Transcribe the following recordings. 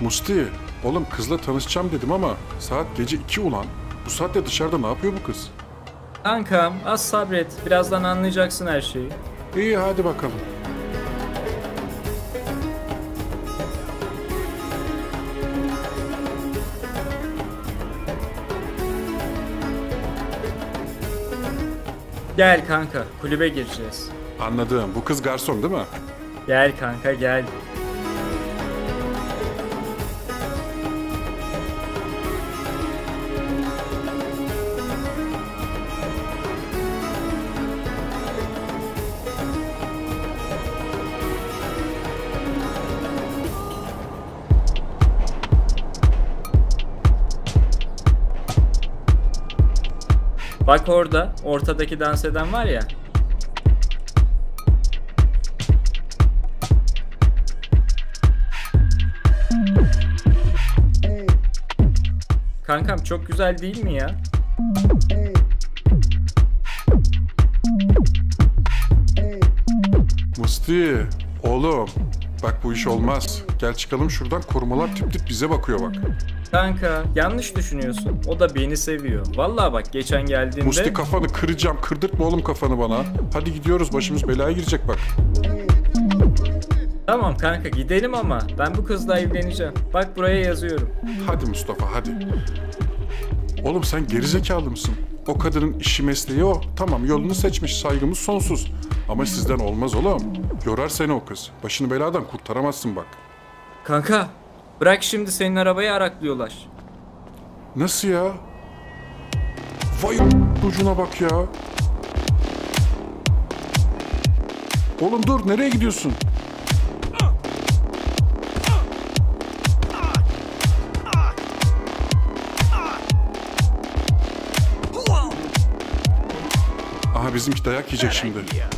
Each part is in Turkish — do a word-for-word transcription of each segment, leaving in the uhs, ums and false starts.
Musti, oğlum kızla tanışacağım dedim ama saat gece iki ulan. Bu saatte dışarıda ne yapıyor bu kız? Kankam az sabret. Birazdan anlayacaksın her şeyi. İyi hadi bakalım. Gel kanka, kulübe gireceğiz. Anladım. Bu kız garson değil mi? Gel kanka gel. Bak orada, ortadaki dans eden var ya. Kankam çok güzel değil mi ya? Musti, oğlum bak bu iş olmaz. Gel çıkalım şuradan, korumalar tip tip bize bakıyor bak. Kanka yanlış düşünüyorsun. O da beni seviyor. Vallahi bak geçen geldiğinde... Musti kafanı kıracağım. Kırdırtma oğlum kafanı bana. Hadi gidiyoruz, başımız belaya girecek bak. Tamam kanka gidelim ama ben bu kızla evleneceğim. Bak buraya yazıyorum. Hadi Mustafa hadi. Oğlum sen gerizekalı mısın? O kadının işi mesleği o. Tamam yolunu seçmiş, saygımız sonsuz. Ama sizden olmaz oğlum. Yorar seni o kız. Başını beladan kurtaramazsın bak. Kanka bırak şimdi senin arabayı araklıyorlar. Nasıl ya? Vay ucuna bak ya. Oğlum dur, nereye gidiyorsun? Aha bizimki dayak yiyecek şimdi.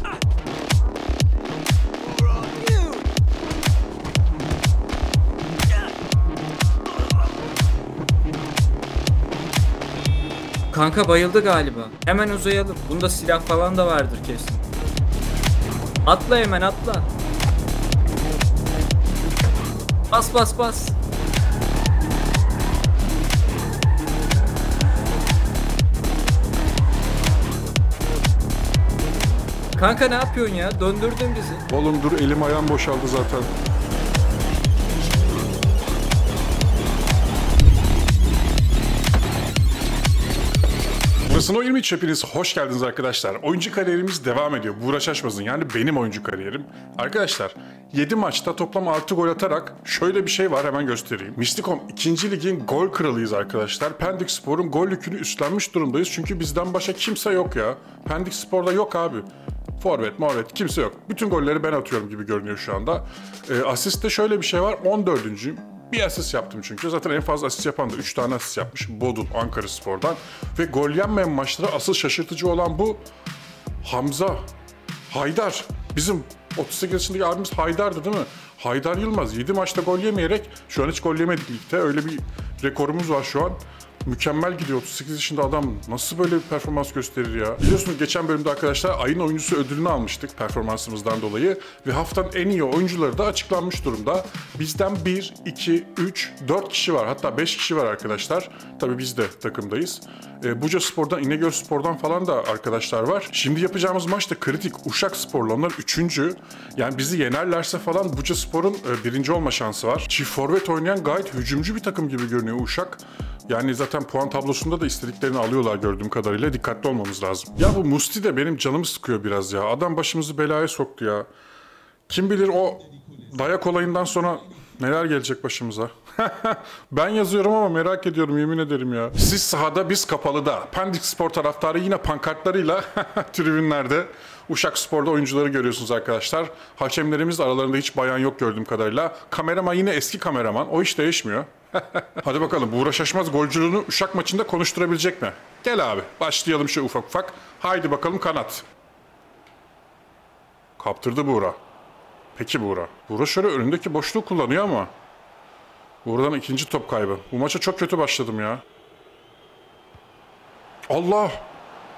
Kanka bayıldı galiba. Hemen uzayalım. Bunda silah falan da vardır kesin. Atla hemen atla. Bas bas bas. Kanka ne yapıyorsun ya? Döndürdün bizi. Oğlum dur, elim ayağım boşaldı zaten. Burası No yirmi üç, hepiniz hoş geldiniz arkadaşlar. Oyuncu kariyerimiz devam ediyor. Buğra Şaşmaz'ın, yani benim oyuncu kariyerim. Arkadaşlar yedi maçta toplam altı gol atarak şöyle bir şey var, hemen göstereyim. Misticom ikinci ligin gol kralıyız arkadaşlar. Pendik Spor'un gol yükünü üstlenmiş durumdayız. Çünkü bizden başka kimse yok ya. Pendik Spor'da yok abi. Forvet, morvet kimse yok. Bütün golleri ben atıyorum gibi görünüyor şu anda. E, asiste şöyle bir şey var, on dördüncüyüm. Bir asist yaptım çünkü. Zaten en fazla asist yapan da üç tane asist yapmış. Bodul, Ankaraspor'dan. Ve gol yenmeyen maçlara asıl şaşırtıcı olan bu Hamza, Haydar. Bizim otuz sekiz yaşındaki abimiz Haydar'dı değil mi? Haydar Yılmaz yedi maçta gol yemeyerek, şu an hiç gol yemedik ligde. Öyle bir rekorumuz var şu an. Mükemmel gidiyor. otuz sekiz yaşında adam nasıl böyle bir performans gösterir ya? Biliyorsunuz geçen bölümde arkadaşlar ayın oyuncusu ödülünü almıştık performansımızdan dolayı. Ve haftanın en iyi oyuncuları da açıklanmış durumda. Bizden bir, iki, üç, dört kişi var. Hatta beş kişi var arkadaşlar. Tabii biz de takımdayız. E, Buca Spor'dan, İnegöl Spor'dan falan da arkadaşlar var. Şimdi yapacağımız maç da kritik. Uşak Spor'la, onlar üçüncü. Yani bizi yenerlerse falan Buca Spor'un e, birinci olma şansı var. Çift forvet oynayan gayet hücumcu bir takım gibi görünüyor Uşak. Yani zaten puan tablosunda da istediklerini alıyorlar gördüğüm kadarıyla. Dikkatli olmamız lazım. Ya bu Musti de benim canımı sıkıyor biraz ya. Adam başımızı belaya soktu ya. Kim bilir o dayak olayından sonra neler gelecek başımıza. Ben yazıyorum ama merak ediyorum, yemin ederim ya. Siz sahada, biz kapalıda. Pendik Spor taraftarı yine pankartlarıyla tribünlerde. Uşak Spor'da oyuncuları görüyorsunuz arkadaşlar. Hakemlerimiz aralarında hiç bayan yok gördüğüm kadarıyla. Kameraman yine eski kameraman. O hiç değişmiyor. Hadi bakalım, Buğra Şaşmaz golcülüğünü Uşak maçında konuşturabilecek mi? Gel abi başlayalım şu ufak ufak. Haydi bakalım kanat. Kaptırdı Buğra. Peki Buğra. Buğra şöyle önündeki boşluğu kullanıyor ama. Buğra'dan ikinci top kaybı. Bu maça çok kötü başladım ya. Allah.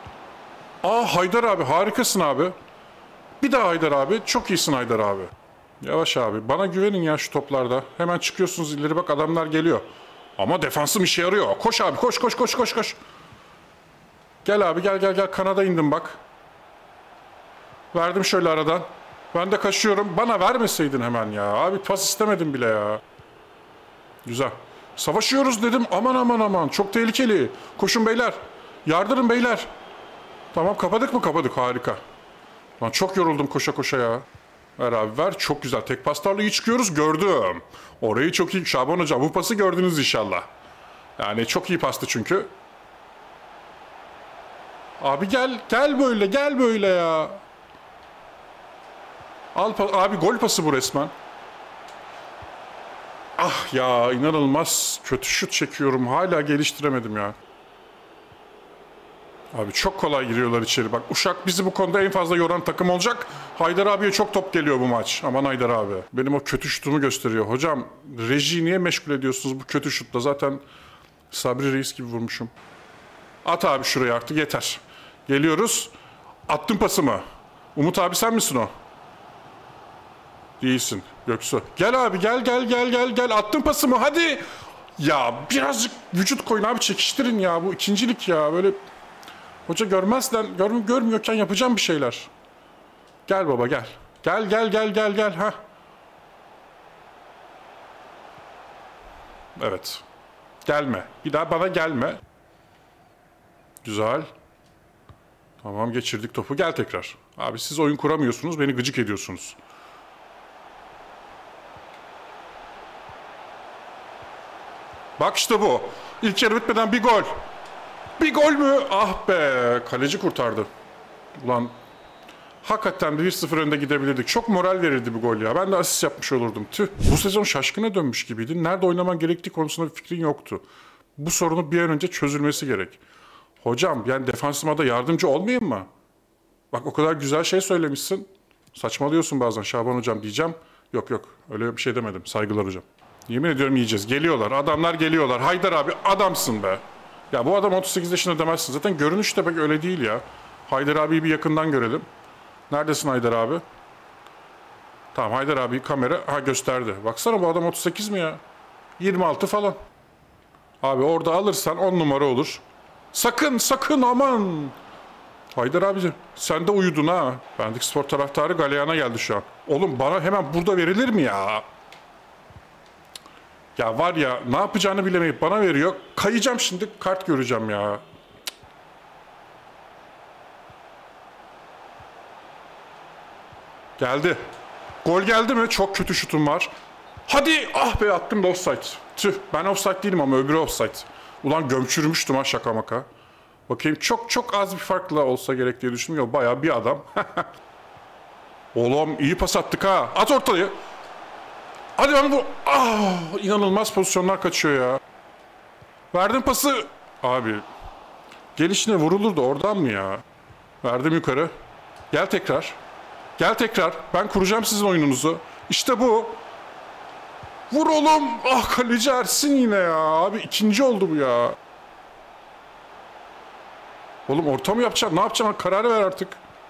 Aa Haydar abi, harikasın abi. Bir daha Haydar abi. Çok iyisin Haydar abi. Yavaş abi. Bana güvenin ya şu toplarda. Hemen çıkıyorsunuz ileri, bak adamlar geliyor. Ama defansım işe yarıyor. Koş abi, koş koş koş koş koş. Gel abi, gel gel gel. Kanada indim bak. Verdim şöyle aradan. Ben de kaçıyorum. Bana vermeseydin hemen ya. Abi pas istemedim bile ya. Güzel. Savaşıyoruz dedim. Aman aman aman. Çok tehlikeli. Koşun beyler. Yardırın beyler. Tamam, kapadık mı? Kapadık. Harika. Lan çok yoruldum koşa koşa ya. Ver abi ver. Çok güzel. Tek paslarla iyi çıkıyoruz. Gördüm. Orayı çok iyi. Şaban hocam bu pası gördünüz inşallah. Yani çok iyi pastı çünkü. Abi gel. Gel böyle. Gel böyle ya. Al abi, gol pası bu resmen. Ah ya, inanılmaz kötü şut çekiyorum. Hala geliştiremedim ya. Abi çok kolay giriyorlar içeri. Bak Uşak bizi bu konuda en fazla yoran takım olacak. Haydar abiye çok top geliyor bu maç. Aman Haydar abi. Benim o kötü şutumu gösteriyor. Hocam rejiyi niye meşgul ediyorsunuz bu kötü şutla? Zaten Sabri Reis gibi vurmuşum. At abi şuraya artık, yeter. Geliyoruz. Attım pasımı. Umut abi sen misin o? Değilsin Göksu. Gel abi, gel gel gel gel gel. Attım pasımı, hadi. Ya birazcık vücut koyun abi, çekiştirin ya. Bu ikincilik ya, böyle... Hoca görmezden, gör, görmüyorken yapacağım bir şeyler. Gel baba gel. Gel gel gel gel gel. Ha. Evet. Gelme. Bir daha bana gelme. Güzel. Tamam, geçirdik topu. Gel tekrar. Abi siz oyun kuramıyorsunuz. Beni gıcık ediyorsunuz. Bak işte bu. İlk yarı bitmeden bir gol. Bir gol mü? Ah be. Kaleci kurtardı. Ulan hakikaten bir sıfır önde gidebilirdik. Çok moral verirdi bu gol ya. Ben de asist yapmış olurdum. Tüh. Bu sezon şaşkına dönmüş gibiydin. Nerede oynaman gerektiği konusunda bir fikrin yoktu. Bu sorunu bir an önce çözülmesi gerek. Hocam yani defansıma da yardımcı olmayayım mı? Bak o kadar güzel şey söylemişsin. Saçmalıyorsun bazen Şaban hocam diyeceğim. Yok yok, öyle bir şey demedim. Saygılar hocam. Yemin ediyorum yiyeceğiz. Geliyorlar. Adamlar geliyorlar. Haydar abi adamsın be. Ya bu adam otuz sekiz yaşında demezsin. Zaten görünüş de pek öyle değil ya. Haydar abiyi bir yakından görelim. Neredesin Haydar abi? Tamam, Haydar abi kamera ha gösterdi. Baksana bu adam otuz sekiz mi ya? yirmi altı falan. Abi orada alırsan on numara olur. Sakın sakın aman. Haydar abi sen de uyudun ha. Pendik Spor taraftarı galeyana geldi şu an. Oğlum bana hemen burada verilir mi ya? Ya var ya, ne yapacağını bilemeyip bana veriyor. Kayacağım şimdi, kart göreceğim ya. Geldi. Gol geldi mi? Çok kötü şutum var. Hadi! Ah be, attım da offside. Tüh, ben offside değilim ama öbürü offside. Ulan gömçürmüştüm ha, şaka maka. Bakayım, çok çok az bir farkla olsa gerek diye düşündüm. Yok, bayağı bir adam. Oğlum iyi pas attık ha. At ortayı. Hadi ben bu... Ah, inanılmaz pozisyonlar kaçıyor ya. Verdim pası. Abi. Gelişine vurulur da oradan mı ya? Verdim yukarı. Gel tekrar. Gel tekrar. Ben kuracağım sizin oyununuzu. İşte bu. Vur oğlum. Ah, kaleci Ersin yine ya. Abi ikinci oldu bu ya. Oğlum orta mı yapacaksın? Ne yapacaksın? Kararı ver artık.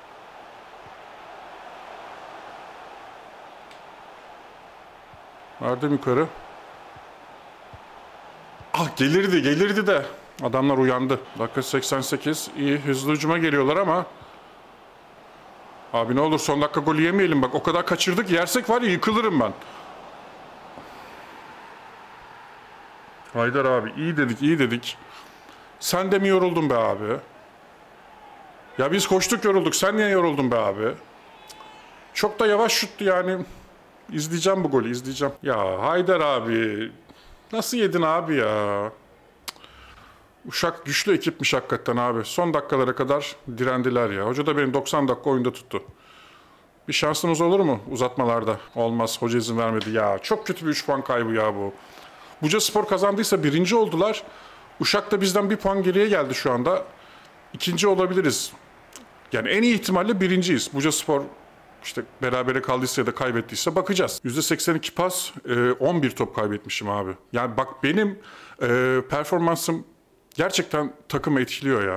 Verdim yukarı. Ah, gelirdi gelirdi de. Adamlar uyandı. Dakika seksen sekiz. İyi, hızlı hücuma geliyorlar ama. Abi ne olur son dakika golü yemeyelim. Bak o kadar kaçırdık. Yersek var ya, yıkılırım ben. Haydar abi iyi dedik iyi dedik. Sen de mi yoruldun be abi? Ya biz koştuk yorulduk. Sen niye yoruldun be abi? Çok da yavaş şuttu yani. İzleyeceğim bu golü, izleyeceğim. Ya Haydar abi. Nasıl yedin abi ya? Uşak güçlü ekipmiş hakikaten abi. Son dakikalara kadar direndiler ya. Hoca da benim doksan dakika oyunda tuttu. Bir şansımız olur mu uzatmalarda? Olmaz, hoca izin vermedi ya. Çok kötü bir üç puan kaybı ya bu. Bucaspor kazandıysa birinci oldular. Uşak da bizden bir puan geriye geldi şu anda. İkinci olabiliriz. Yani en iyi ihtimalle birinciyiz. Bucaspor işte berabere kaldıysa ya da kaybettiyse bakacağız. yüzde seksen iki pas, on bir top kaybetmişim abi. Yani bak benim performansım gerçekten takımı etkiliyor ya.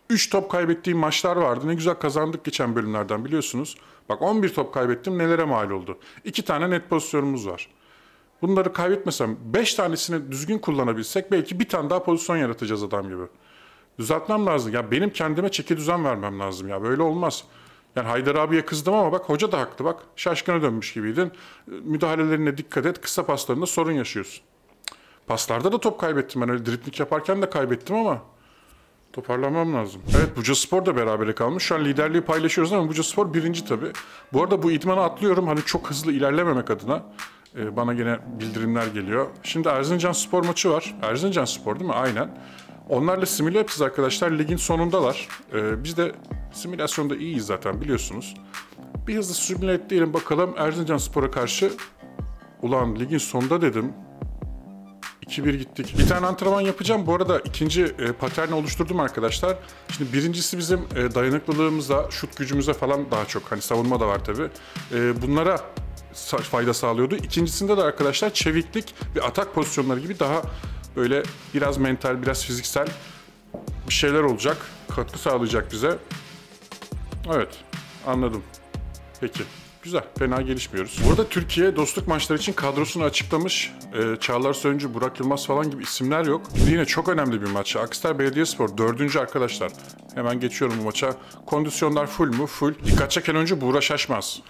üç top kaybettiğim maçlar vardı. Ne güzel kazandık geçen bölümlerden biliyorsunuz. Bak on bir top kaybettim, nelere mal oldu. iki tane net pozisyonumuz var. Bunları kaybetmesem beş tanesini düzgün kullanabilsek belki bir tane daha pozisyon yaratacağız adam gibi. Düzeltmem lazım. Ya benim kendime çeki düzen vermem lazım ya. Böyle olmaz. Yani Haydar abiye kızdım ama bak hoca da haklı bak. Şaşkına dönmüş gibiydin. Müdahalelerine dikkat et. Kısa paslarında sorun yaşıyorsun. Paslarda da top kaybettim ben. Öyle driplik yaparken de kaybettim ama toparlamam lazım. Evet, Bucaspor da berabere kalmış. Şu an liderliği paylaşıyoruz ama Bucaspor birinci tabii. Bu arada bu idmanı atlıyorum. Hani çok hızlı ilerlememek adına. Ee, bana gene bildirimler geliyor. Şimdi Erzincanspor maçı var. Erzincanspor değil mi? Aynen. Onlarla simüle yapacağız arkadaşlar. Ligin sonundalar. Ee, biz de simülasyonda iyiyiz zaten biliyorsunuz. Bir hızlı simüle et diyelim bakalım Erzincanspor'a karşı. Ulan ligin sonunda dedim. iki bir gittik. Bir tane antrenman yapacağım. Bu arada ikinci e, paterni oluşturdum arkadaşlar. Şimdi birincisi bizim e, dayanıklılığımıza, şut gücümüze falan daha çok. Hani savunma da var tabii. E, bunlara sa- fayda sağlıyordu. İkincisinde de arkadaşlar çeviklik ve atak pozisyonları gibi daha böyle biraz mental, biraz fiziksel bir şeyler olacak. Katkı sağlayacak bize. Evet, anladım. Peki. Güzel, fena gelişmiyoruz. Bu arada Türkiye dostluk maçları için kadrosunu açıklamış. Ee, Çağlar Söyüncü, Burak Yılmaz falan gibi isimler yok. Yine çok önemli bir maç. Akhisar Belediyespor dördüncü arkadaşlar. Hemen geçiyorum bu maça. Kondisyonlar full mu? Full. Dikkat çeken oyuncu Buğra Şaşmaz.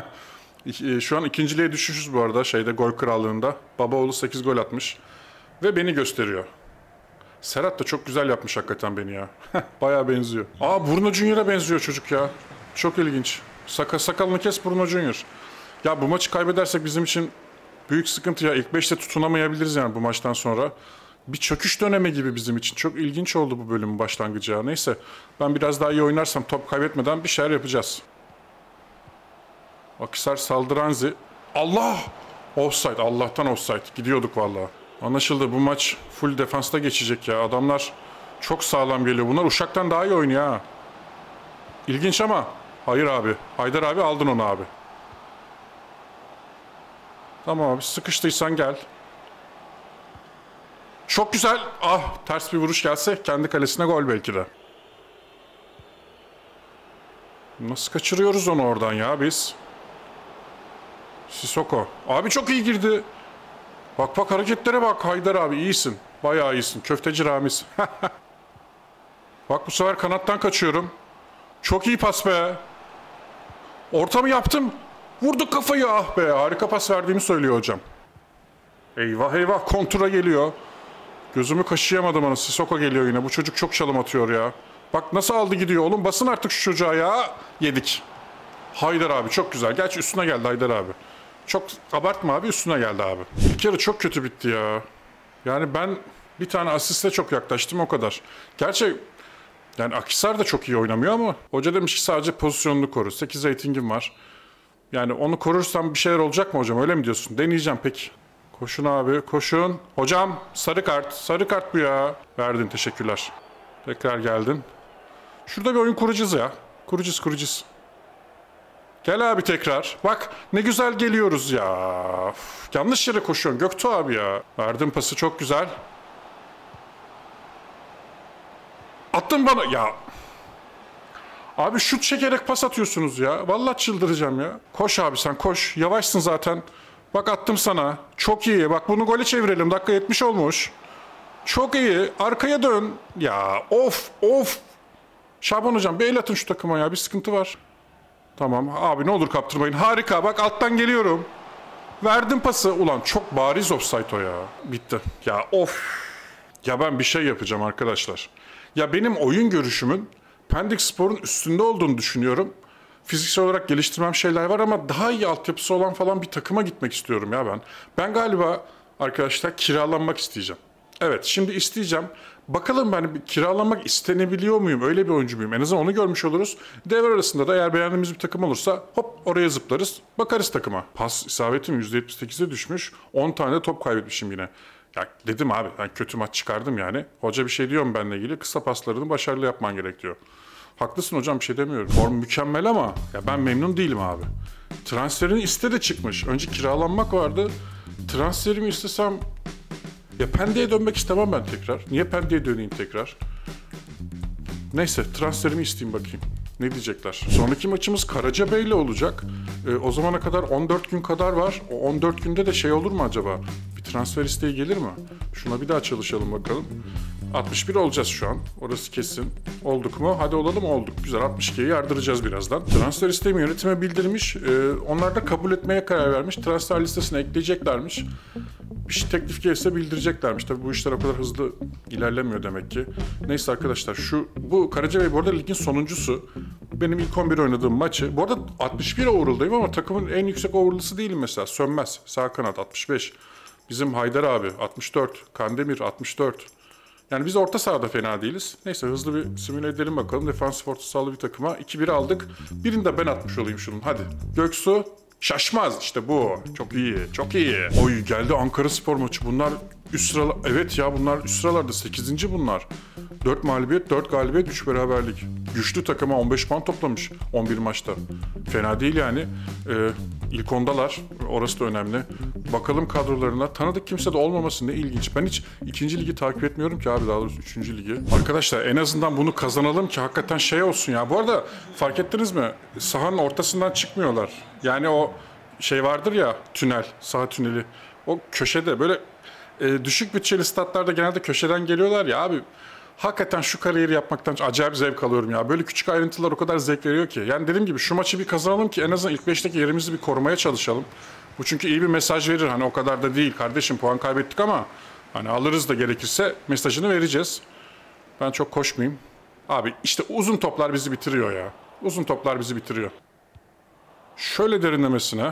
Şu an ikinciliğe düşüşüz bu arada şeyde gol krallığında. Babaoğlu sekiz gol atmış. Ve beni gösteriyor. Serhat da çok güzel yapmış hakikaten beni ya. Bayağı benziyor. Aa, Bruno Junior'a benziyor çocuk ya. Çok ilginç. Saka, sakalını kes Bruno Junior. Ya bu maçı kaybedersek bizim için büyük sıkıntı ya. İlk beşte tutunamayabiliriz yani bu maçtan sonra. Bir çöküş dönemi gibi bizim için. Çok ilginç oldu bu bölümün başlangıcı ya. Neyse ben biraz daha iyi oynarsam top kaybetmeden bir şeyler yapacağız. Akhisar Saldıranzi. Allah! Offside. Allah'tan offside. Gidiyorduk vallahi. Anlaşıldı, bu maç full defansta geçecek ya. Adamlar çok sağlam geliyor. Bunlar Uşak'tan daha iyi oynuyor ha. İlginç ama. Hayır abi. Haydar abi aldın onu abi. Tamam abi, sıkıştıysan gel. Çok güzel. Ah, ters bir vuruş gelse kendi kalesine gol belki de. Nasıl kaçırıyoruz onu oradan ya biz? Sissoko. Abi çok iyi girdi. Bak bak hareketlere bak Haydar abi, iyisin. Bayağı iyisin. Köfteci Ramiz. Bak bu sefer kanattan kaçıyorum. Çok iyi pas be. Ortamı yaptım. Vurduk kafayı, ah be. Harika pas verdiğimi söylüyor hocam. Eyvah eyvah, kontura geliyor. Gözümü kaşıyamadım onu. Sissoko geliyor yine. Bu çocuk çok çalım atıyor ya. Bak nasıl aldı gidiyor oğlum. Basın artık şu çocuğa ya. Yedik. Haydar abi çok güzel. Gerçi üstüne geldi Haydar abi. Çok abartma abi, üstüne geldi abi. İlk yarı çok kötü bitti ya. Yani ben bir tane asiste çok yaklaştım, o kadar. Gerçi yani Akhisar da çok iyi oynamıyor ama hoca demiş ki sadece pozisyonunu koru. sekiz ratingim var. Yani onu korursam bir şeyler olacak mı hocam, öyle mi diyorsun? Deneyeceğim peki. Koşun abi koşun. Hocam sarı kart. Sarı kart bu ya. Verdin, teşekkürler. Tekrar geldin. Şurada bir oyun kuracağız ya. Kuracağız kuracağız. Gel abi tekrar. Bak ne güzel geliyoruz ya. Uf, yanlış yere koşuyorsun Göktuğ abi ya. Verdim pası, çok güzel. Attın bana ya. Abi şut çekerek pas atıyorsunuz ya. Vallahi çıldıracağım ya. Koş abi sen koş. Yavaşsın zaten. Bak attım sana. Çok iyi. Bak bunu gole çevirelim. Dakika yetmiş olmuş. Çok iyi. Arkaya dön. Ya of of. Şaban hocam bir el atın şu takıma ya. Bir sıkıntı var. Tamam abi, ne olur kaptırmayın. Harika, bak alttan geliyorum. Verdim pası. Ulan çok bariz offside o ya. Bitti. Ya of. Ya ben bir şey yapacağım arkadaşlar. Ya benim oyun görüşümün Pendik Spor'un üstünde olduğunu düşünüyorum. Fiziksel olarak geliştirmem şeyler var ama daha iyi altyapısı olan falan bir takıma gitmek istiyorum ya ben. Ben galiba arkadaşlar kiralanmak isteyeceğim. Evet, şimdi isteyeceğim. Bakalım ben bir kiralanmak istenebiliyor muyum? Öyle bir oyuncu muyum? En azından onu görmüş oluruz. Devre arasında da eğer beğendiğimiz bir takım olursa hop oraya zıplarız. Bakarız takıma. Pas isabetim yüzde yetmiş sekize düşmüş. on tane de top kaybetmişim yine. Ya dedim abi, ben kötü maç çıkardım yani. Hoca bir şey diyor mu benimle ilgili? Kısa paslarını başarılı yapman gerekiyor. Haklısın hocam, bir şey demiyorum. Form mükemmel ama ya ben memnun değilim abi. Transferin iste de çıkmış. Önce kiralanmak vardı. Transferimi istesem... Ya Pendik'e dönmek istemem ben tekrar. Niye Pendik'e döneyim tekrar? Neyse transferimi isteyeyim bakayım. Ne diyecekler? Sonraki maçımız Karacabey'le olacak. Ee, o zamana kadar on dört gün kadar var. O on dört günde de şey olur mu acaba? Bir transfer isteği gelir mi? Şuna bir daha çalışalım bakalım. altmış bir olacağız şu an. Orası kesin. Olduk mu? Hadi olalım, olduk. Güzel, altmış ikiye yardıracağız birazdan. Transfer isteğimi yönetime bildirmiş. Ee, onlar da kabul etmeye karar vermiş. Transfer listesine ekleyeceklermiş. Bir şey teklif gelirse bildireceklermiş. Tabii bu işler o kadar hızlı ilerlemiyor demek ki. Neyse arkadaşlar, şu bu Karacabey bu arada ligin sonuncusu. Benim ilk on bir oynadığım maçı. Bu arada altmış bir overall'dayım ama takımın en yüksek overall'lısı değilim mesela. Sönmez. Sağ kanat altmış beş. Bizim Haydar abi altmış dört. Kandemir altmış dört. Yani biz orta sahada fena değiliz. Neyse hızlı bir simüle edelim bakalım. Defansif orta sahalı bir takıma. iki bir aldık. Birini de ben atmış olayım şunun. Hadi. Göksu. Şaşmaz işte bu. Çok iyi, çok iyi. Oy geldi Ankaraspor maçı. Bunlar üst sıralar. Evet ya, bunlar üst sıralarda. sekizinci bunlar. dört mağlubiyet, dört galibiyet, üç beraberlik. Güçlü takıma on beş puan toplamış on bir maçta. Fena değil yani. Ee, ilk ondalar. Orası da önemli. Bakalım kadrolarına. Tanıdık kimse de olmaması ne ilginç. Ben hiç ikinci ligi takip etmiyorum ki abi, daha doğrusu üçüncü ligi. Arkadaşlar en azından bunu kazanalım ki hakikaten şey olsun ya. Bu arada fark ettiniz mi? Sahanın ortasından çıkmıyorlar. Yani o şey vardır ya, tünel, saha tüneli. O köşede böyle e, düşük bütçeli statlarda genelde köşeden geliyorlar ya abi. Hakikaten şu kariyeri yapmaktan acayip zevk alıyorum ya. Böyle küçük ayrıntılar o kadar zevk veriyor ki. Yani dediğim gibi şu maçı bir kazanalım ki en azından ilk beşteki yerimizi bir korumaya çalışalım. Bu çünkü iyi bir mesaj verir. Hani o kadar da değil kardeşim, puan kaybettik ama hani alırız da gerekirse mesajını vereceğiz. Ben çok koşmayayım. Abi işte uzun toplar bizi bitiriyor ya. Uzun toplar bizi bitiriyor. Şöyle derinlemesine.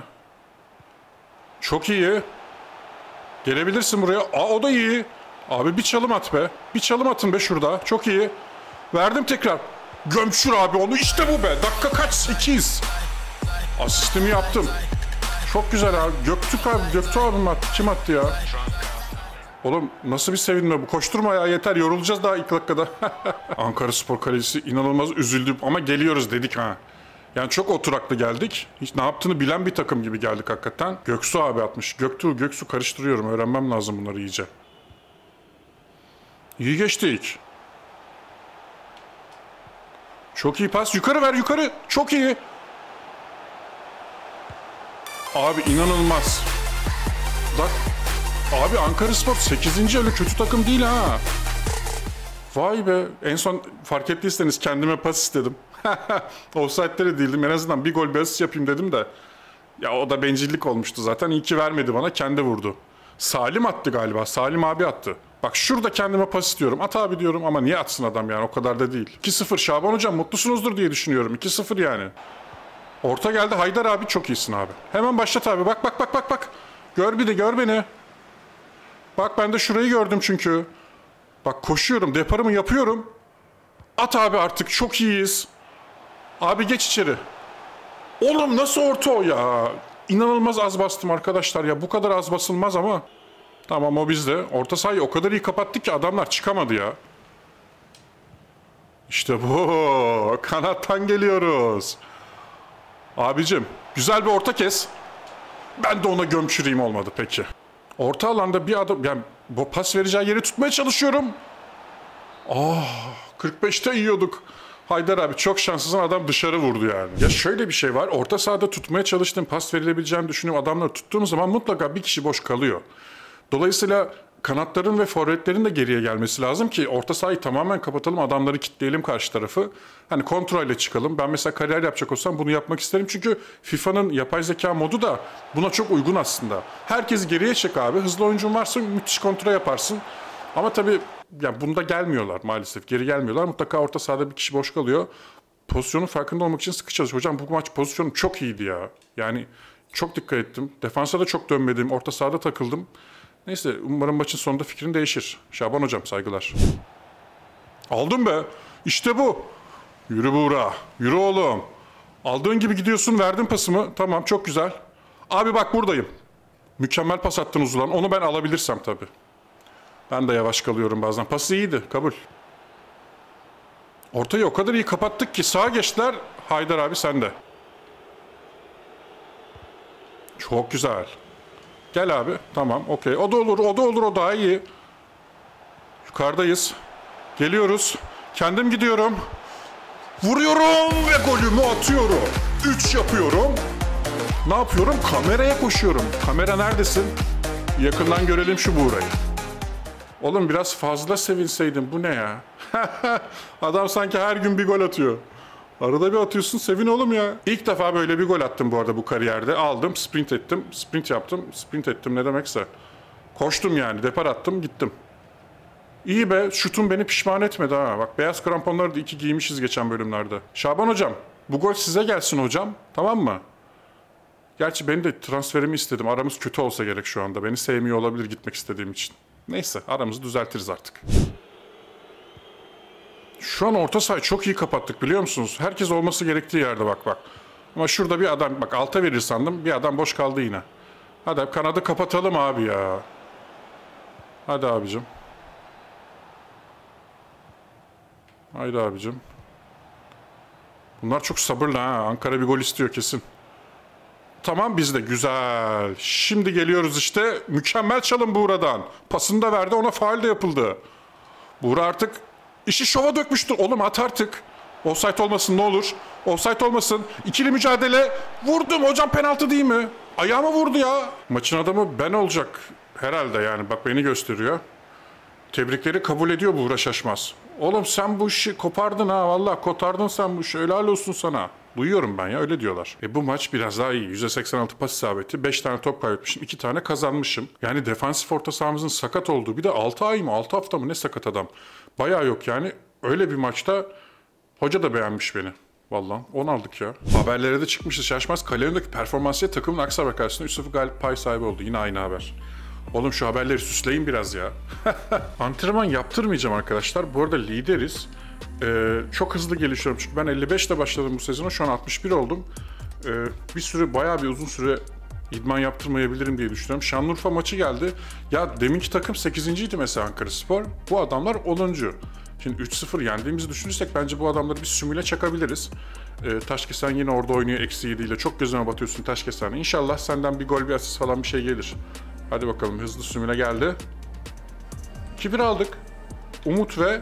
Çok iyi. Gelebilirsin buraya. Aa, o da iyi. Abi bir çalım at be. Bir çalım atın be şurada. Çok iyi. Verdim tekrar. Gömçür abi onu. İşte bu be. Dakika kaç? ikiyiz. Asistimi yaptım. Çok güzel abi. Göktürk abi. Göktürk abim attı. Kim attı ya? Oğlum nasıl bir sevinme bu. Koşturma ya, yeter. Yorulacağız daha ilk dakikada. Ankaraspor kalecisi inanılmaz üzüldüm ama geliyoruz dedik ha. Yani çok oturaklı geldik. Hiç ne yaptığını bilen bir takım gibi geldik hakikaten. Göksu abi atmış. Göktuğ, Göksu karıştırıyorum. Öğrenmem lazım bunları iyice. İyi geçtik. Çok iyi pas. Yukarı ver, yukarı. Çok iyi. Abi inanılmaz. Bak. Abi Ankaraspor sekizinci öyle kötü takım değil ha. Vay be. En son fark ettiyseniz kendime pas istedim. Offside'de de değildim. En azından bir gol bir asist yapayım dedim de. Ya o da bencillik olmuştu zaten. İyi ki vermedi bana. Kendi vurdu. Salim attı galiba. Salim abi attı. Bak şurada kendime pas istiyorum. At abi diyorum ama niye atsın adam yani, o kadar da değil. iki sıfır Şaban hocam, mutlusunuzdur diye düşünüyorum. iki sıfır yani. Orta geldi. Haydar abi çok iyisin abi. Hemen başlat abi. Bak bak bak bak bak. Gör bir de gör beni. Bak ben de şurayı gördüm çünkü. Bak koşuyorum. Deparımı yapıyorum. At abi artık. Çok iyiyiz. Abi geç içeri. Oğlum nasıl orta o ya? İnanılmaz az bastım arkadaşlar ya. Bu kadar az basılmaz ama. Tamam o bizde. Orta sahayı o kadar iyi kapattık ki adamlar çıkamadı ya. İşte bu. Kanattan geliyoruz. Abicim güzel bir orta kes. Ben de ona gömçüreyim, olmadı peki. Orta alanda bir adam, yani bu pas vereceği yeri tutmaya çalışıyorum. Ah, kırk beşte yiyorduk. Haydar abi çok şanssızın, adam dışarı vurdu yani. Ya şöyle bir şey var. Orta sahada tutmaya çalıştığım, pas verilebileceğini düşünüyorum. Adamları tuttuğum zaman mutlaka bir kişi boş kalıyor. Dolayısıyla kanatların ve forvetlerin de geriye gelmesi lazım ki orta sahayı tamamen kapatalım, adamları kitleyelim karşı tarafı. Hani kontrolle çıkalım. Ben mesela kariyer yapacak olsam bunu yapmak isterim. Çünkü FIFA'nın yapay zeka modu da buna çok uygun aslında. Herkes geriye çek abi. Hızlı oyuncun varsa müthiş kontrol yaparsın. Ama tabii yani bunda gelmiyorlar maalesef. Geri gelmiyorlar. Mutlaka orta sahada bir kişi boş kalıyor. Pozisyonun farkında olmak için sıkı çalış. Hocam bu maç pozisyonum çok iyiydi ya. Yani çok dikkat ettim. Defansa da çok dönmedim. Orta sahada takıldım. Neyse umarım maçın sonunda fikrin değişir. Şaban hocam saygılar. Aldım be. İşte bu. Yürü Buğra. Yürü oğlum. Aldığın gibi gidiyorsun. Verdin pasımı. Tamam çok güzel. Abi bak buradayım. Mükemmel pas attın uzulan. Onu ben alabilirsem tabii. Ben de yavaş kalıyorum bazen. Pası iyiydi. Kabul. Ortayı o kadar iyi kapattık ki sağa geçtiler. Haydar abi sende. Çok güzel. Gel abi. Tamam. Okey. O da olur. O da olur. O daha iyi. Yukarıdayız. Geliyoruz. Kendim gidiyorum. Vuruyorum ve golümü atıyorum. üç yapıyorum. Ne yapıyorum? Kameraya koşuyorum. Kamera neredesin? Yakından görelim şu Buğra'yı. Oğlum biraz fazla sevinseydin. Bu ne ya? Adam sanki her gün bir gol atıyor. Arada bir atıyorsun, sevin oğlum ya. İlk defa böyle bir gol attım bu arada bu kariyerde. Aldım, sprint ettim, sprint yaptım. Sprint ettim ne demekse. Koştum yani, depar attım, gittim. İyi be, şutun beni pişman etmedi ha. Bak beyaz kramponları da iki giymişiz geçen bölümlerde. Şaban hocam, bu gol size gelsin hocam. Tamam mı? Gerçi ben de transferimi istedim. Aramız kötü olsa gerek şu anda. Beni sevmiyor olabilir gitmek istediğim için. Neyse, aramızı düzeltiriz artık. Şu an orta sahayı çok iyi kapattık biliyor musunuz? Herkes olması gerektiği yerde bak bak. Ama şurada bir adam, bak alta verir sandım. Bir adam boş kaldı yine. Hadi kanadı kapatalım abi ya. Hadi abicim. Haydi abicim. Bunlar çok sabırlı ha. Ankara bir gol istiyor kesin. Tamam bizde güzel. Şimdi geliyoruz işte. Mükemmel çalım Buğra'dan. Pasını da verdi, ona faul de yapıldı. Buğra artık işi şova dökmüştür. Oğlum at artık. Offside olmasın ne olur. Offside olmasın. İkili mücadele. Vurdum hocam, penaltı değil mi? Ayağıma vurdu ya. Maçın adamı ben olacak herhalde yani. Bak beni gösteriyor. Tebrikleri kabul ediyor Buğra Şaşmaz. Oğlum sen bu işi kopardın ha. Vallahi kotardın sen bu işi. Helal olsun sana. Duyuyorum ben ya, öyle diyorlar. E bu maç biraz daha iyi. yüzde seksen altı pas isabeti. beş tane top kaybetmişim. iki tane kazanmışım. Yani defansif orta sahamızın sakat olduğu. Bir de altı ay mı altı hafta mı ne sakat adam. Bayağı yok yani. Öyle bir maçta hoca da beğenmiş beni. Vallahi on aldık ya. Haberlere de çıkmıştı Şaşmaz. Kale önündeki performansıyla takımın Aksaray karşısında üç sıfır galip pay sahibi oldu. Yine aynı haber. Oğlum şu haberleri süsleyin biraz ya. Antrenman yaptırmayacağım arkadaşlar. Bu arada lideriz. Ee, çok hızlı gelişiyorum çünkü ben elli beşte başladım bu sezona. Şu an altmış bir oldum. Ee, bir süre, bayağı bir uzun süre idman yaptırmayabilirim diye düşünüyorum. Şanlıurfa maçı geldi. Ya deminki takım sekizinciydi mesela Ankaraspor. Bu adamlar onuncu. Şimdi üç sıfır yendiğimizi düşünürsek bence bu adamları bir sümüle çakabiliriz. Ee, Taşkesen yine orada oynuyor eksi yedi ile. Çok gözüme batıyorsun Taşkesen. İnşallah senden bir gol, bir asist falan bir şey gelir. Hadi bakalım, hızlı sümüle geldi. iki bir aldık. Umut ve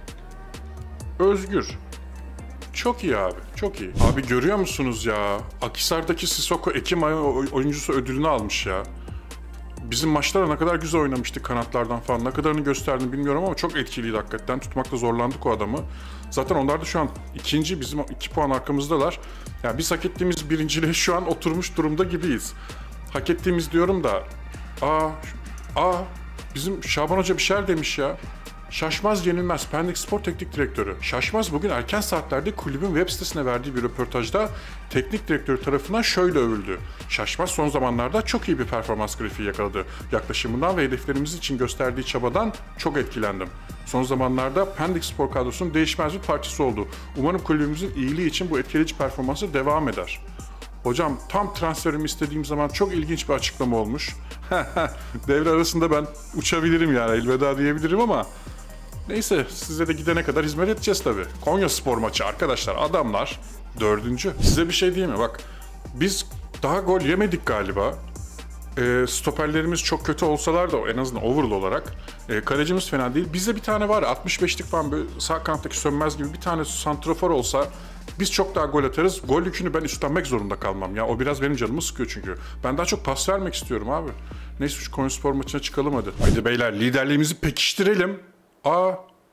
Özgür. Çok iyi abi, çok iyi. Abi görüyor musunuz ya? Akhisar'daki Sissoko Ekim ayı oyuncusu ödülünü almış ya. Bizim maçlara ne kadar güzel oynamıştık kanatlardan falan. Ne kadarını gösterdim bilmiyorum ama çok etkiliydi hakikaten. Tutmakta zorlandık o adamı. Zaten onlar da şu an ikinci, bizim iki puan arkamızdalar. Yani biz hak ettiğimiz birinciliğe şu an oturmuş durumda gibiyiz. Hak ettiğimiz diyorum da... Aa, aa bizim Şaban Hoca bir şeyler demiş ya. Şaşmaz yenilmez. Pendik Spor Teknik Direktörü. Şaşmaz bugün erken saatlerde kulübün web sitesine verdiği bir röportajda teknik direktör tarafından şöyle övüldü. Şaşmaz son zamanlarda çok iyi bir performans grafiği yakaladı. Yaklaşımından ve hedeflerimiz için gösterdiği çabadan çok etkilendim. Son zamanlarda Pendik Spor kadrosunun değişmez bir parçası oldu. Umarım kulübümüzün iyiliği için bu etkileyici performansı devam eder. Hocam tam transferimi istediğim zaman çok ilginç bir açıklama olmuş. Devre arasında ben uçabilirim yani, elveda diyebilirim ama neyse, size de gidene kadar hizmet edeceğiz tabii. Konyaspor maçı arkadaşlar, adamlar dördüncü. Size bir şey diyeyim mi? Bak biz daha gol yemedik galiba. E, stoperlerimiz çok kötü olsalar da en azından overall olarak e, kalecimiz fena değil. Bizde bir tane var ya, altmış beşlik falan böyle sağ kanattaki Sönmez gibi bir tane santrafor olsa biz çok daha gol atarız. Gol yükünü ben üstlenmek zorunda kalmam ya. O biraz benim canımı sıkıyor çünkü. Ben daha çok pas vermek istiyorum abi. Neyse şu Konyaspor maçına çıkalım hadi. Haydi beyler, liderliğimizi pekiştirelim. Aa.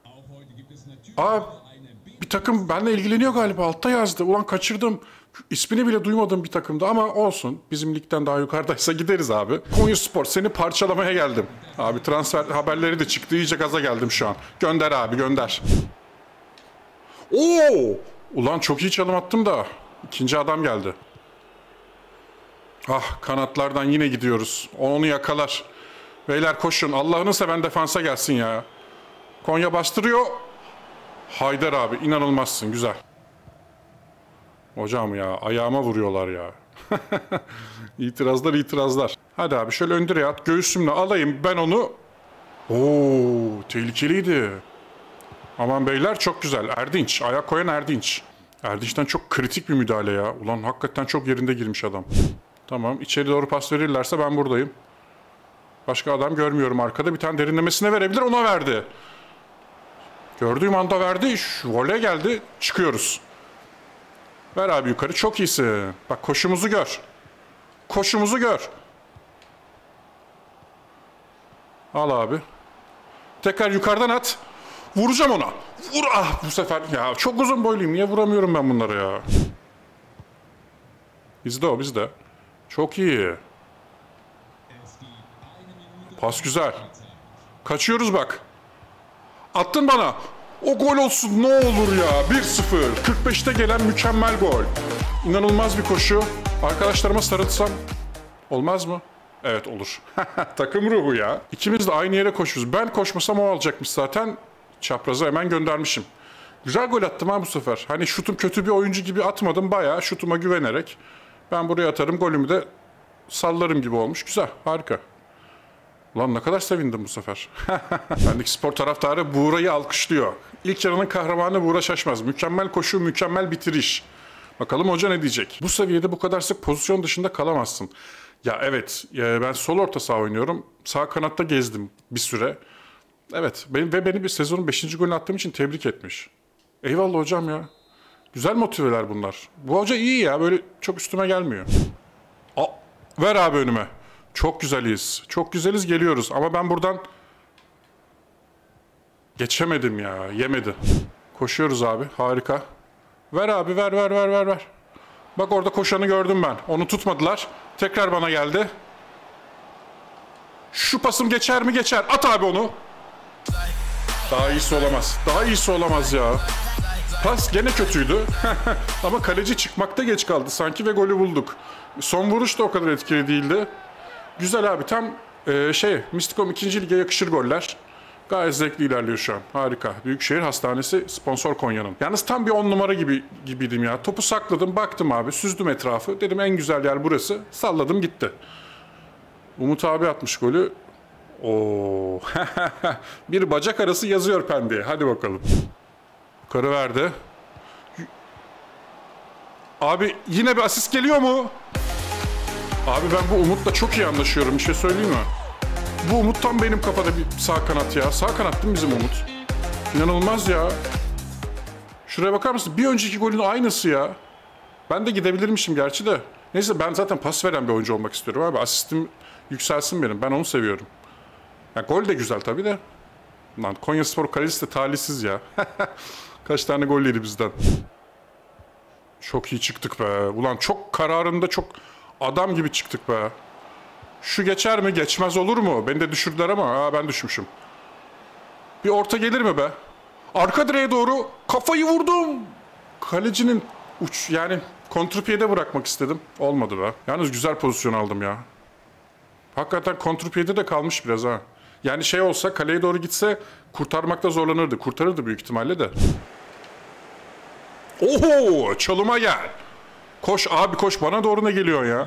Aa. Bir takım benimle ilgileniyor galiba. Altta yazdı. Ulan kaçırdım. İsmini bile duymadım bir takımda ama olsun. Bizim ligden daha yukarıdaysa gideriz abi. Konyaspor, seni parçalamaya geldim. Abi transfer haberleri de çıktı. İyice gaza geldim şu an. Gönder abi, gönder. Oo! Ulan çok iyi çalım attım da. İkinci adam geldi. Ah, kanatlardan yine gidiyoruz. Onu yakalar. Beyler koşun. Allah'ını seven defansa gelsin ya. Konya bastırıyor. Haydar abi inanılmazsın, güzel. Hocam ya ayağıma vuruyorlar ya. İtirazlar itirazlar. Hadi abi şöyle ön direğe at, göğsümle alayım ben onu. Oo, tehlikeliydi. Aman beyler çok güzel. Erdinç, ayak koyan Erdinç. Erdinç'ten çok kritik bir müdahale ya. Ulan hakikaten çok yerinde girmiş adam. Tamam, içeri doğru pas verirlerse ben buradayım. Başka adam görmüyorum arkada. Bir tane derinlemesine verebilir, ona verdi. Gördüğüm anda verdi. Şu voley geldi. Çıkıyoruz. Ver abi yukarı. Çok iyisin. Bak koşumuzu gör. Koşumuzu gör. Al abi. Tekrar yukarıdan at. Vuracağım ona. Vur. Ah bu sefer. Ya çok uzun boyluyum. Niye vuramıyorum ben bunları ya? Bizde o bizde. Çok iyi. Pas güzel. Kaçıyoruz bak. Attın bana. O gol olsun ne olur ya. bir sıfır. kırk beşte gelen mükemmel gol. İnanılmaz bir koşu. Arkadaşlarıma sarılsam olmaz mı? Evet olur. Takım ruhu ya. İkimiz de aynı yere koşuyoruz. Ben koşmasam o alacakmış zaten. Çapraza hemen göndermişim. Güzel gol attım ha bu sefer. Hani şutum kötü bir oyuncu gibi atmadım. Bayağı şutuma güvenerek. Ben buraya atarım, golümü de sallarım gibi olmuş. Güzel, harika. Ulan ne kadar sevindim bu sefer. Bendeki spor taraftarı Buğra'yı alkışlıyor. İlk yarının kahramanı Buğra Şaşmaz. Mükemmel koşu, mükemmel bitiriş. Bakalım hoca ne diyecek? Bu seviyede bu kadar sık pozisyon dışında kalamazsın. Ya evet, ben sol orta saha oynuyorum. Sağ kanatta gezdim bir süre. Evet, benim, ve beni bir sezonun beşinci golünü attığım için tebrik etmiş. Eyvallah hocam ya. Güzel motiveler bunlar. Bu hoca iyi ya, böyle çok üstüme gelmiyor. Aa, ver abi önüme. Çok güzeliz. Çok güzeliz, geliyoruz. Ama ben buradan geçemedim ya. Yemedi. Koşuyoruz abi. Harika. Ver abi, ver ver ver ver ver. Bak orada koşanı gördüm ben. Onu tutmadılar. Tekrar bana geldi. Şu pasım geçer mi? Geçer. At abi onu. Daha iyisi olamaz. Daha iyisi olamaz ya. Pas gene kötüydü. Ama kaleci çıkmakta geç kaldı sanki ve golü bulduk. Son vuruş da o kadar etkili değildi. Güzel abi, tam e, şey Mistikom ikinci lige yakışır goller. Gayet zevkli ilerliyor şu an. Harika. Büyükşehir Hastanesi sponsor Konya'nın. Yalnız tam bir on numara gibi gibiydim ya. Topu sakladım, baktım abi, süzdüm etrafı. Dedim en güzel yer burası. Salladım gitti. Umut abi atmış golü. Oo. Bir bacak arası yazıyor Pendik'e. Hadi bakalım. Yukarı verdi. Abi yine bir asist geliyor mu? Abi ben bu Umut'la çok iyi anlaşıyorum. Bir şey söyleyeyim mi? Bu Umut tam benim kafada bir sağ kanat ya. Sağ kanat değil mi bizim Umut? İnanılmaz ya. Şuraya bakar mısın? Bir önceki golün aynısı ya. Ben de gidebilirmişim gerçi de. Neyse, ben zaten pas veren bir oyuncu olmak istiyorum abi. Asistim yükselsin benim. Ben onu seviyorum. Ya gol de güzel tabii de. Lan Konyaspor kalecisi de talihsiz ya. Kaç tane gol yedi bizden. Çok iyi çıktık be. Ulan çok kararında, çok adam gibi çıktık be. Şu geçer mi? Geçmez olur mu? Beni de düşürdüler ama ha, ben düşmüşüm. Bir orta gelir mi be? Arka direğe doğru kafayı vurdum. Kalecinin uç yani kontrpiyede bırakmak istedim. Olmadı be. Yalnız güzel pozisyon aldım ya. Hakikaten kontrpiyede de kalmış biraz ha. Yani şey olsa, kaleye doğru gitse kurtarmakta zorlanırdı. Kurtarırdı büyük ihtimalle de. Oho! Çalıma gel. Koş abi koş, bana doğru ne geliyor ya?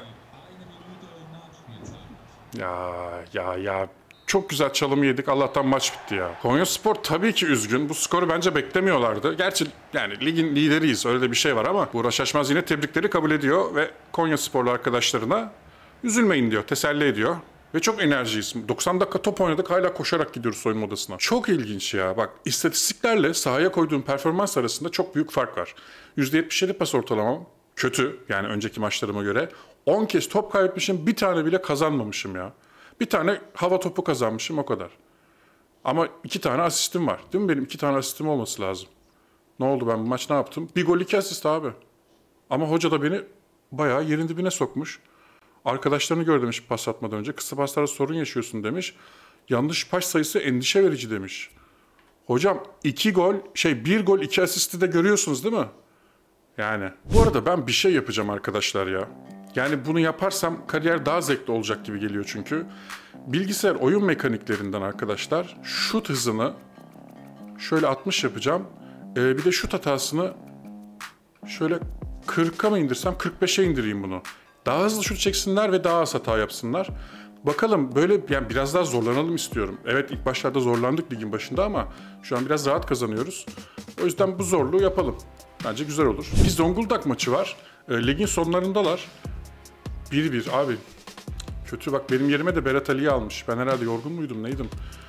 Ya ya ya. Çok güzel çalımı yedik. Allah'tan maç bitti ya. Konyaspor tabii ki üzgün. Bu skoru bence beklemiyorlardı. Gerçi yani ligin lideriyiz. Öyle de bir şey var ama Buğra Şaşmaz yine tebrikleri kabul ediyor ve Konyasporlu arkadaşlarına üzülmeyin diyor. Teselli ediyor. Ve çok enerjiyiz. doksan dakika top oynadık, hala koşarak gidiyoruz soyunma odasına. Çok ilginç ya. Bak, istatistiklerle sahaya koyduğum performans arasında çok büyük fark var. yüzde yetmiş yedi pas ortalamam kötü. Yani önceki maçlarıma göre. on kez top kaybetmişim, bir tane bile kazanmamışım ya. Bir tane hava topu kazanmışım, o kadar. Ama iki tane asistim var. Değil mi? Benim iki tane asistim olması lazım. Ne oldu, ben bu maç ne yaptım? Bir gol iki asist abi. Ama hoca da beni bayağı yerin dibine sokmuş. Arkadaşlarını gör demiş pas atmadan önce. Kısa paslarda sorun yaşıyorsun demiş. Yanlış pas sayısı endişe verici demiş. Hocam iki gol, şey bir gol iki asisti de görüyorsunuz değil mi? Yani. Bu arada ben bir şey yapacağım arkadaşlar ya. Yani bunu yaparsam kariyer daha zevkli olacak gibi geliyor çünkü. Bilgisayar oyun mekaniklerinden arkadaşlar şut hızını şöyle altmış yapacağım. Ee, bir de şut hatasını şöyle kırka mı indirsem, kırk beşe indireyim bunu. Daha hızlı şut çeksinler ve daha az hata yapsınlar. Bakalım, böyle yani biraz daha zorlanalım istiyorum. Evet, ilk başlarda zorlandık ligin başında ama şu an biraz rahat kazanıyoruz. O yüzden bu zorluğu yapalım. Bence güzel olur. Bir Zonguldak maçı var. E, ligin sonlarındalar. bir bir abi. Kötü bak, benim yerime de Berat Ali'yi almış. Ben herhalde yorgun muydum neydim?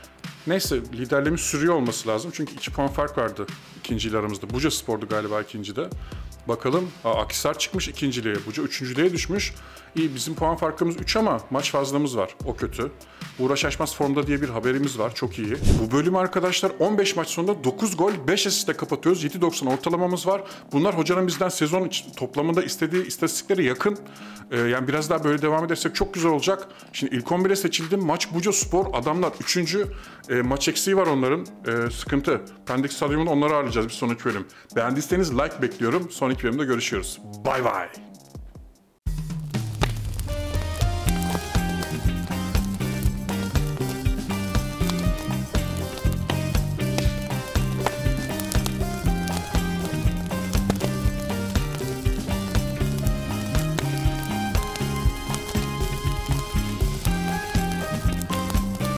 Neyse liderliğimiz sürüyor olması lazım. Çünkü iki puan fark vardı ikinciyle aramızda. Buca Spor'du galiba ikincide. Bakalım. Aa, Akhisar çıkmış ikinciliğe. Buca üçüncülüğe düşmüş. İyi bizim puan farkımız üç ama maç fazlamız var. O kötü. Buğra Şaşmaz formda diye bir haberimiz var. Çok iyi. Bu bölüm arkadaşlar on beş maç sonunda dokuz gol beş asistle kapatıyoruz. yedi doksan ortalamamız var. Bunlar hocanın bizden sezon toplamında istediği istatistiklere yakın. Ee, yani biraz daha böyle devam edersek çok güzel olacak. Şimdi ilk on bire seçildim. Maç Buca Spor. Adamlar üçüncü. E, maç eksiği var onların. E, sıkıntı. Pendik Stadyumu'nda onları ağırlayacağız bir sonraki bölüm. Beğendiyseniz like bekliyorum. Sonraki bölümde görüşüyoruz. Bay bay.